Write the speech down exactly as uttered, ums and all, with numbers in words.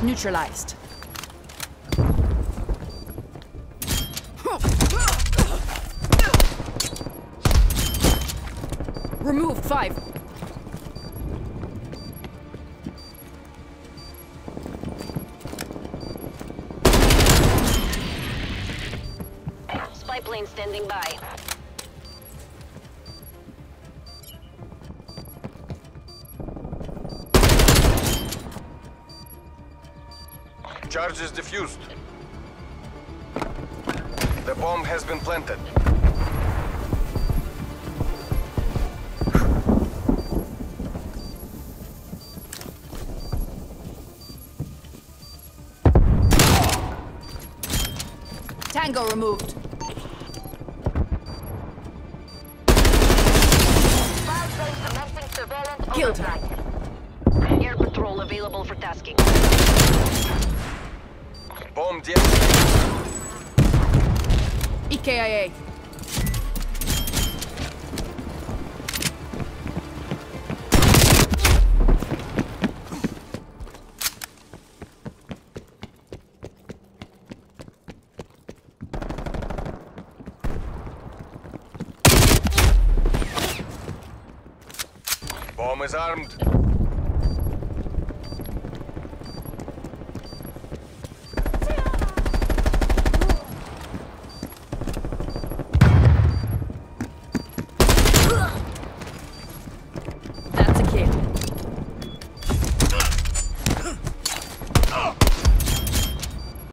neutralized. Removed five. Spy plane standing by. Charge is defused. The bomb has been planted. Tango removed. Killed her. Air patrol available for tasking. Bomb deactivated. E K I A. Bomb is armed.